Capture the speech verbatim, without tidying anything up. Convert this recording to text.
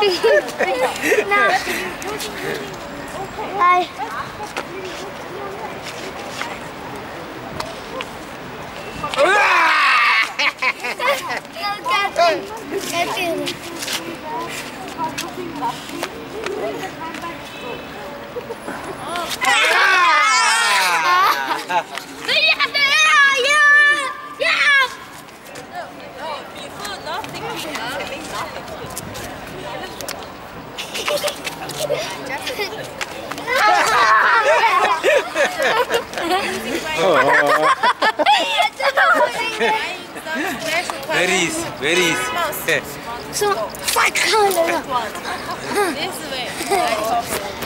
No. I. Very easy, very easy. So, fuck. This way.